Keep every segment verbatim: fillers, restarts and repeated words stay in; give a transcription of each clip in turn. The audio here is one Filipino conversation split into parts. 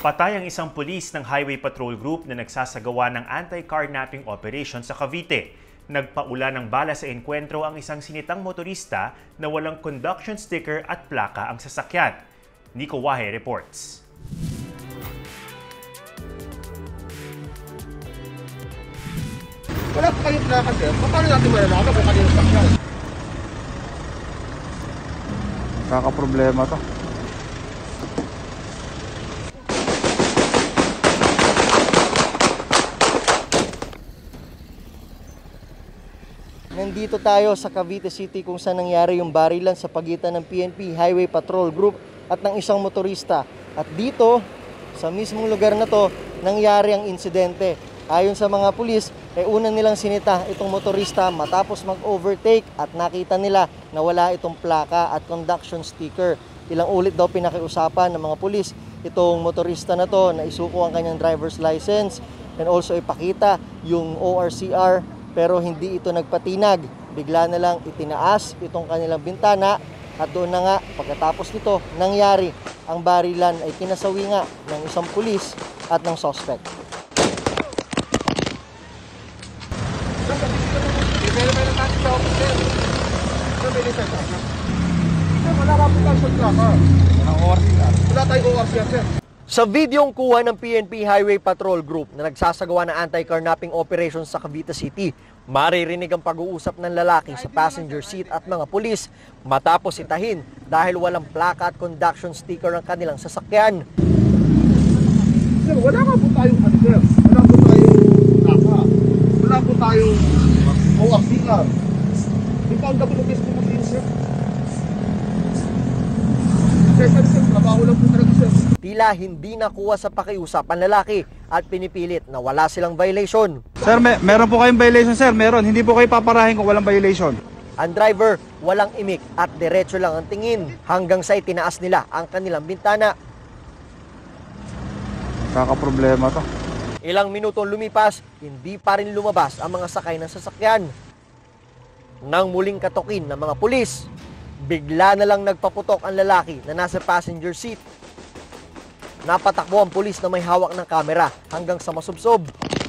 Patay ang isang pulis ng Highway Patrol Group na nagsasagawa ng anti-carnapping operation sa Cavite. Nagpaula ng bala sa enkwentro ang isang sinitang motorista na walang conduction sticker at plaka ang sasakyan. Nico Wahe reports. Wala po kayong plaka, sir. Paano natin malalaman kung kanino sasakyan? Kaka-problema to. Nandito tayo sa Cavite City kung saan nangyari yung barilan sa pagitan ng P N P Highway Patrol Group at ng isang motorista. At dito, sa mismong lugar na to, nangyari ang insidente. Ayon sa mga pulis, ay una nilang sinita itong motorista matapos mag-overtake at nakita nila na wala itong plaka at conduction sticker. Ilang ulit daw pinakiusapan ng mga pulis itong motorista na to na isuko ang kanyang driver's license and also ipakita yung O R C R, pero hindi ito nagpatinag. Bigla na lang itinaas itong kanilang bintana at doon na nga pagkatapos nito nangyari ang barilan ay kinasawi nga ng isang pulis at ng suspect. Wala ka po lang sa plaka. Wala tayong O R C R, sir. Sa videong kuha ng P N P Highway Patrol Group na nagsasagawa ng anti-carnapping operations sa Cavite City, maririnig ang pag-uusap ng lalaki sa passenger seat at mga pulis matapos itahin dahil walang plaka at conduction sticker ang kanilang sasakyan. Sir, wala ka po tayong ano, sir. Wala po tayong plaka. Wala po tayong O R C R. Di pa ang double obvious po mag sir. Sir, sir, sir, trabaho lang po talaga, sir. Tila hindi nakuha sa pakiusap ang lalaki at pinipilit na wala silang violation. Sir, may, meron po kayong violation, sir. Meron. Hindi po kayo paparahin kung walang violation. Ang driver walang imik at diretso lang ang tingin hanggang sa itinaas nila ang kanilang bintana. Kaka-problema to. Ilang minutong lumipas, hindi pa rin lumabas ang mga sakay ng sasakyan. Nang muling katukin ng mga pulis, bigla na lang nagpaputok ang lalaki na nasa passenger seat. Napatakbo ang pulis na may hawak ng kamera hanggang sa masubsob.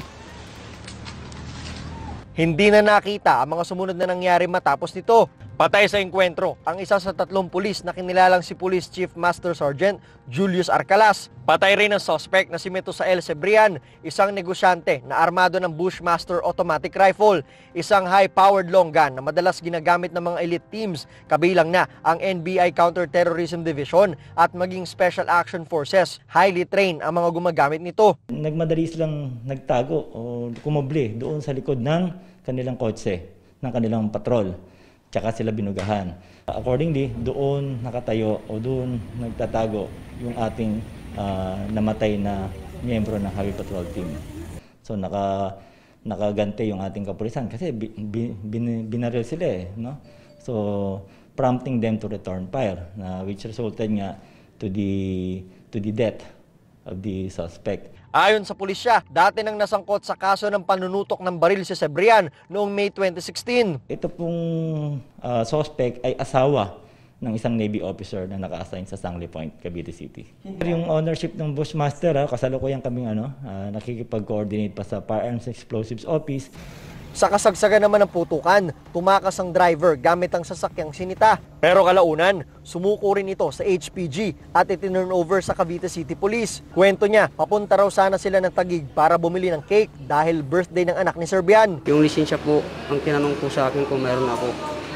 Hindi na nakita ang mga sumunod na nangyari matapos nito. Patay sa engkwentro ang isa sa tatlong pulis na kinilalang si Police Chief Master Sergeant Julius Arcalas. Patay rin ang suspect na si Metusael Cebrian, isang negosyante na armado ng Bushmaster automatic rifle, isang high-powered long gun na madalas ginagamit ng mga elite teams, kabilang na ang N B I Counter-Terrorism Division at maging Special Action Forces. Highly trained ang mga gumagamit nito. Nagmadali silang nagtago o kumobli doon sa likod ng kanilang kotse, ng kanilang patrol. Tsaka sila binugahan. Accordingly, doon nakatayo o doon nagtatago yung ating uh, namatay na miyembro ng Highway Patrol Team. So naka nakagante yung ating kapulisan kasi bin, bin, binaril sila eh, no? So prompting them to return fire, na which resulted nga to the to the death of the suspect. Ayon sa pulisya, dati nang nasangkot sa kaso ng panunutok ng baril si Cebrian noong May twenty sixteen. Ito pong uh, suspect ay asawa ng isang Navy officer na naka-assign sa Sangley Point, Cavite City. Yung ownership ng Bushmaster, ah, kasalukuyan kaming ano, uh, nakikipag-coordinate pa sa Firearms Explosives Office. Sa kasagsagan naman ng putukan, tumakas ang driver gamit ang sasakyang sinita. Pero kalaunan, sumuko rin ito sa H P G at itinurn over sa Cavite City Police. Kwento niya, papunta raw sana sila ng Taguig para bumili ng cake dahil birthday ng anak ni Serbian. Yung lisensya po, ang tinanong po sa akin kung meron ako.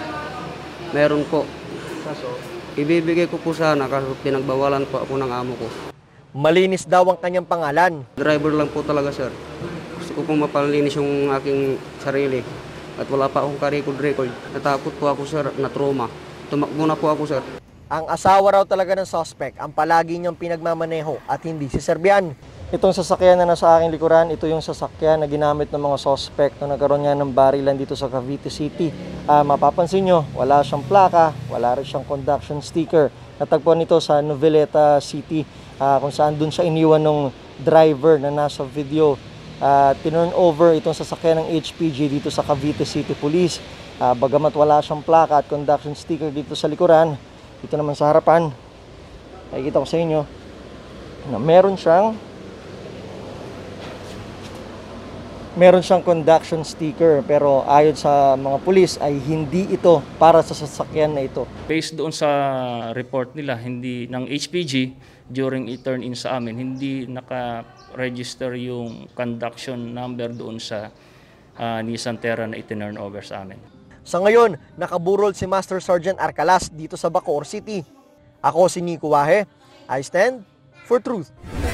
Meron po. Ibibigay ko po sana kasi pinagbawalan po ako ng amo ko. Malinis daw ang kanyang pangalan. Driver lang po talaga, sir. Gusto ko pong mapalinis yung aking sarili at wala pa akong ka-record-record. Natakot po ako, sir, na trauma. Tumakbo na po ako, sir. Ang asawa raw talaga ng suspect ang palagi niyang pinagmamaneho at hindi si Serbian. Itong sasakyan na nasa aking likuran, ito yung sasakyan na ginamit ng mga suspect na nagkaroon niya ng barilan dito sa Cavite City. Uh, mapapansin nyo, wala siyang plaka, wala rin siyang conduction sticker. Natagpuan nito sa Noveleta City uh, kung saan dun siya iniwan ng driver na nasa video. Uh, tinurn over itong sasakyan ng H P G dito sa Cavite City Police. Uh, bagamat wala siyang plaka at conduction sticker dito sa likuran, dito naman sa harapan, nakikita ko sa inyo, na meron siyang meron siyang conduction sticker, pero ayon sa mga pulis ay hindi ito para sa sasakyan na ito. Based doon sa report nila, hindi ng H P G during i-turn in sa amin, hindi naka-register yung conduction number doon sa uh, Nissan Terra na itinurn over sa amin. Sa ngayon, nakaburol si Master Sergeant Arcalas dito sa Bacoor City. Ako si Nico Wahe. I stand for truth.